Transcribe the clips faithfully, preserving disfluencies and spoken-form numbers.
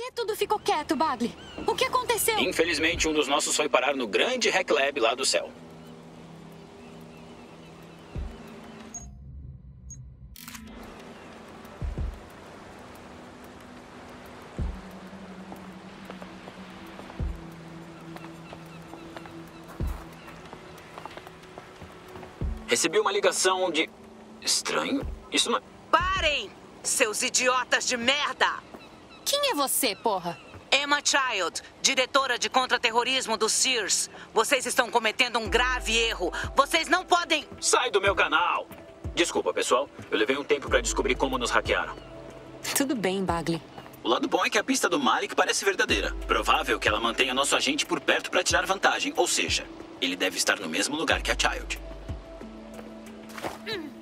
que tudo ficou quieto, Bagley? O que aconteceu? Infelizmente, um dos nossos foi parar no grande Hack Lab lá do céu. Recebi uma ligação de... Estranho? Isso não é... Parem, seus idiotas de merda! Quem é você, porra? Emma Child, diretora de contra-terrorismo do Sears. Vocês estão cometendo um grave erro. Vocês não podem... Sai do meu canal! Desculpa, pessoal. Eu levei um tempo pra descobrir como nos hackearam. Tudo bem, Bagley. O lado bom é que a pista do Malik parece verdadeira. Provável que ela mantenha nosso agente por perto pra tirar vantagem. Ou seja, ele deve estar no mesmo lugar que a Child. Hum.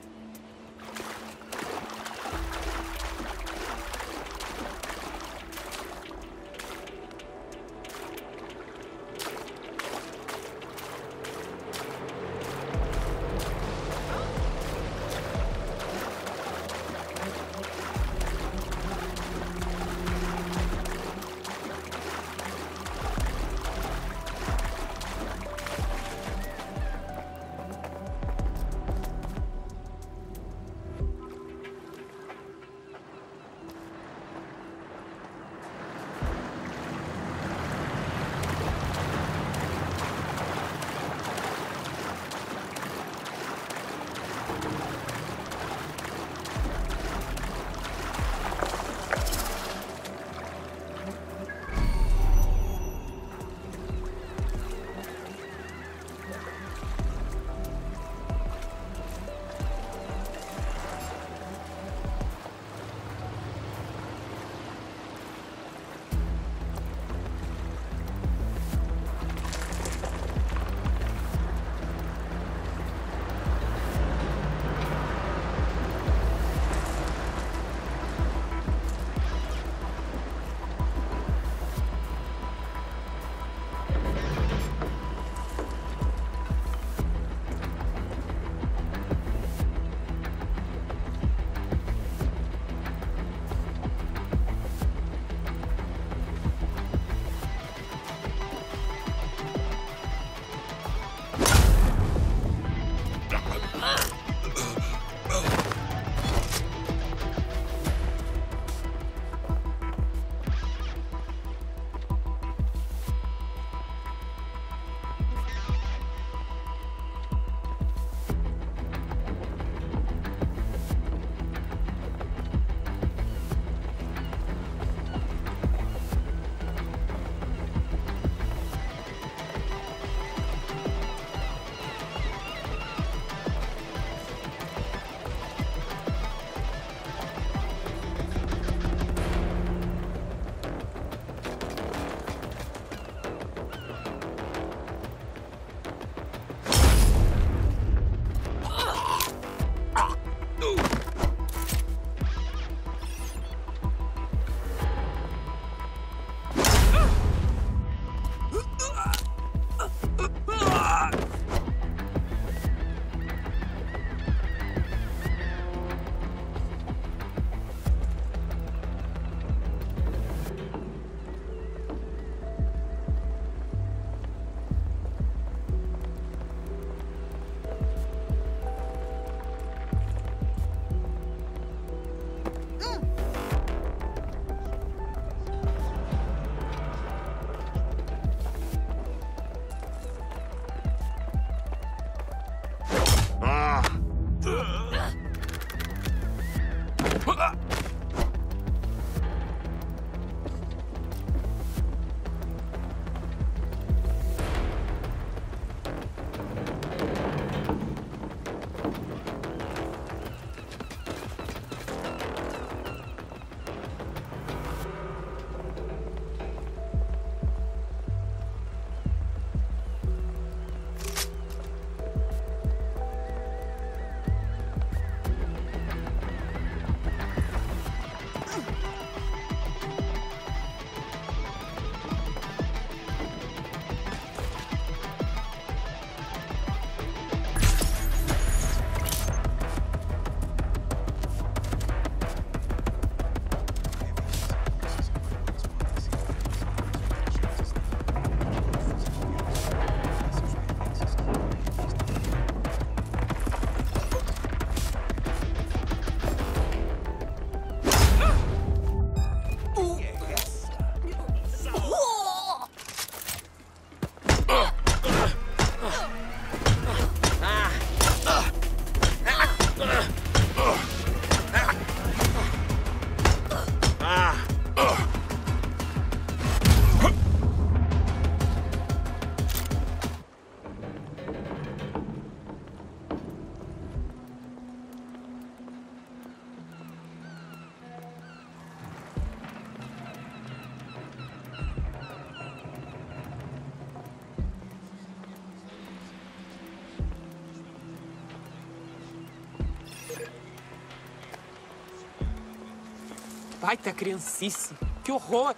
baita criancice. Que horror!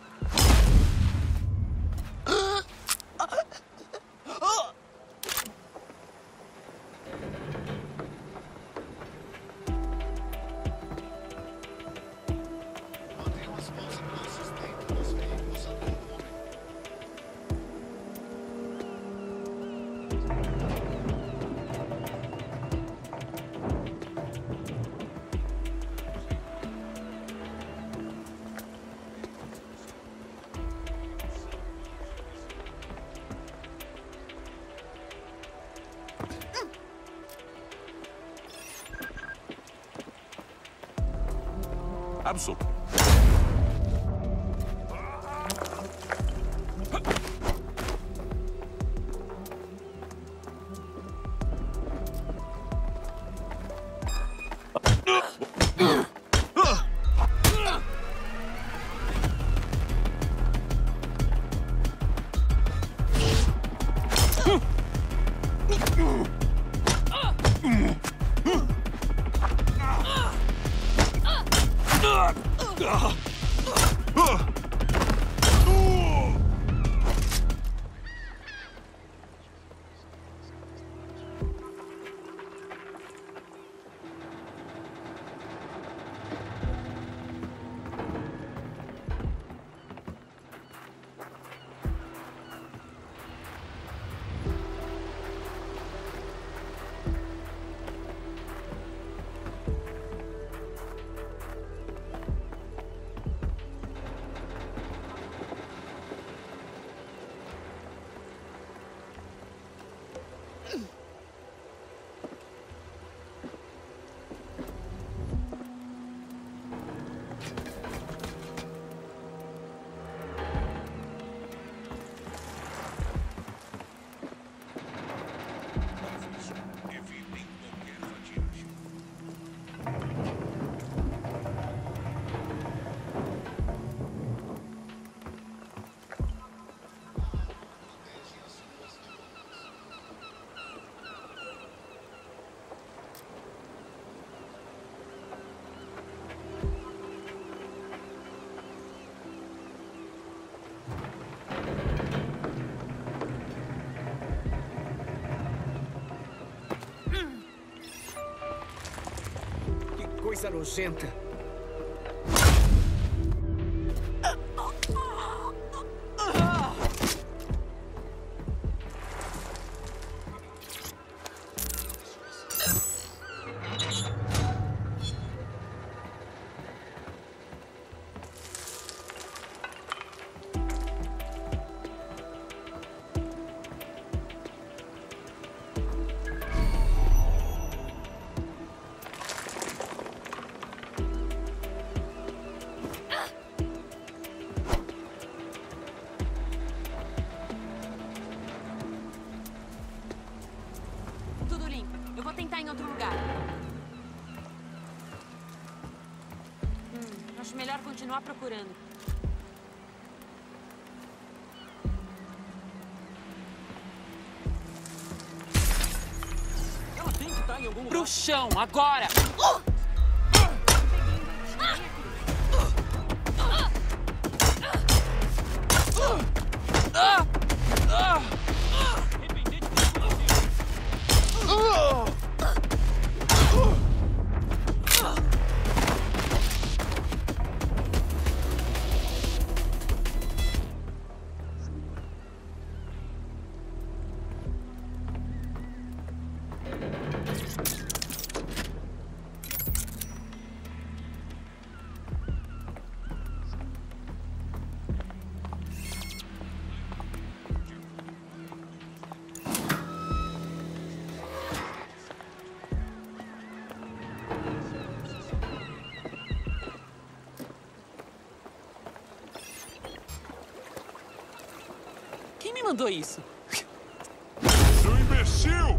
Absolutely. Coisa nojenta. Em outro lugar. Hum, acho melhor continuar procurando. Ela tem que estar em algum lugar. Pro chão, agora! Uh! Quem me mandou isso? Seu imbecil!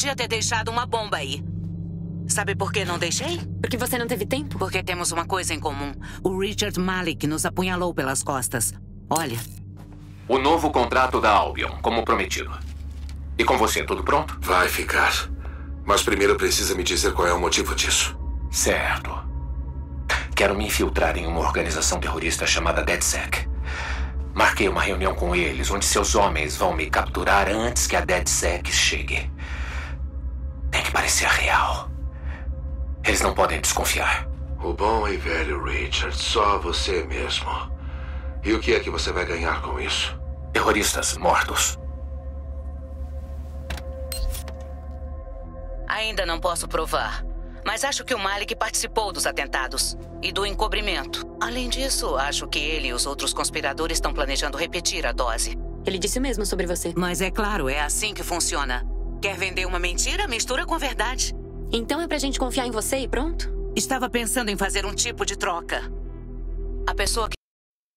podia ter deixado uma bomba aí. Sabe por que não deixei? Porque você não teve tempo? Porque temos uma coisa em comum. O Richard Malik nos apunhalou pelas costas. Olha. O novo contrato da Albion, como prometido. E com você, tudo pronto? Vai ficar. Mas primeiro precisa me dizer qual é o motivo disso. Certo. Quero me infiltrar em uma organização terrorista chamada DedSec. Marquei uma reunião com eles, onde seus homens vão me capturar antes que a DedSec chegue. Tem que parecer real. Eles não podem desconfiar. O bom e velho Richard, só você mesmo. E o que é que você vai ganhar com isso? Terroristas mortos. Ainda não posso provar. Mas acho que o Malik participou dos atentados e do encobrimento. Além disso, acho que ele e os outros conspiradores estão planejando repetir a dose. Ele disse o mesmo sobre você. Mas é claro, é assim que funciona. Quer vender uma mentira? Mistura com verdade. Então é pra gente confiar em você e pronto? Estava pensando em fazer um tipo de troca. A pessoa que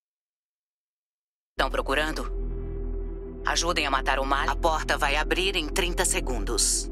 estão procurando, ajudem a matar o Malik. A porta vai abrir em trinta segundos.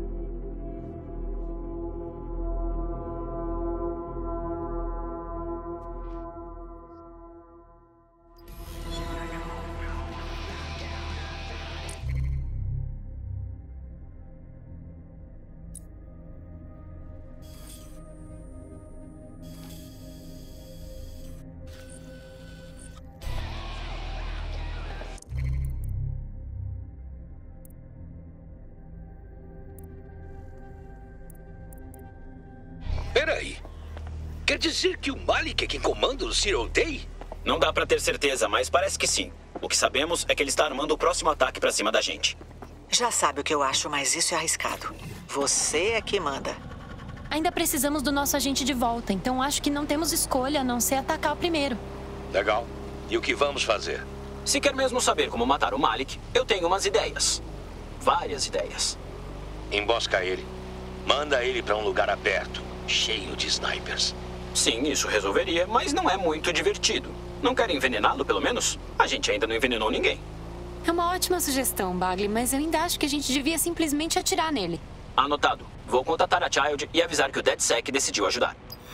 Peraí. Quer dizer que o Malik é quem comanda o Zero Day? Não dá pra ter certeza, mas parece que sim. O que sabemos é que ele está armando o próximo ataque pra cima da gente. Já sabe o que eu acho, mas isso é arriscado. Você é que manda. Ainda precisamos do nosso agente de volta, então acho que não temos escolha a não ser atacar o primeiro. Legal. E o que vamos fazer? Se quer mesmo saber como matar o Malik, eu tenho umas ideias. Várias ideias. Embosca ele. Manda ele pra um lugar aberto, cheio de snipers. Sim, isso resolveria, mas não é muito divertido. Não quer envenená-lo, pelo menos? A gente ainda não envenenou ninguém. É uma ótima sugestão, Bagley, mas eu ainda acho que a gente devia simplesmente atirar nele. Anotado. Vou contatar a Child e avisar que o DedSec decidiu ajudar.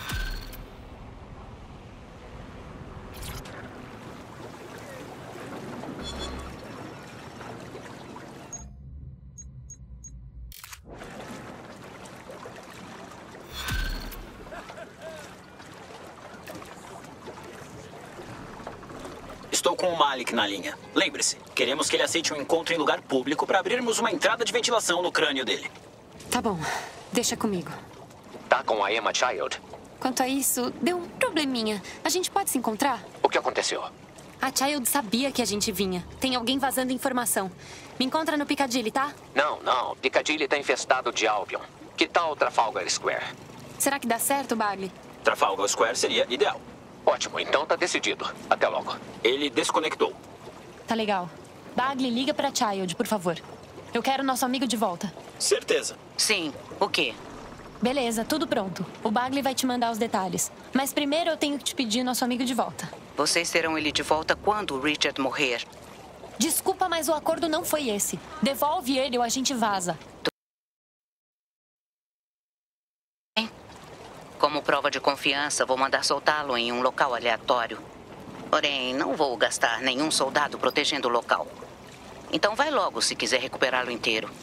Estou com o Malik na linha. Lembre-se, queremos que ele aceite um encontro em lugar público para abrirmos uma entrada de ventilação no crânio dele. Tá bom, deixa comigo. Tá com a Emma Child? Quanto a isso, deu um probleminha. A gente pode se encontrar? O que aconteceu? A Child sabia que a gente vinha. Tem alguém vazando informação. Me encontra no Piccadilly, tá? Não, não. Piccadilly tá infestado de Albion. Que tal Trafalgar Square? Será que dá certo, Bagley? Trafalgar Square seria ideal. Ótimo, então tá decidido. Até logo. Ele desconectou. Tá legal. Bagley, liga pra Child, por favor. Eu quero nosso amigo de volta. Certeza. Sim, o quê? Beleza, tudo pronto. O Bagley vai te mandar os detalhes. Mas primeiro eu tenho que te pedir nosso amigo de volta. Vocês terão ele de volta quando o Richard morrer. Desculpa, mas o acordo não foi esse. Devolve ele ou a gente vaza. Como prova de confiança, vou mandar soltá-lo em um local aleatório. Porém, não vou gastar nenhum soldado protegendo o local. Então vai logo se quiser recuperá-lo inteiro.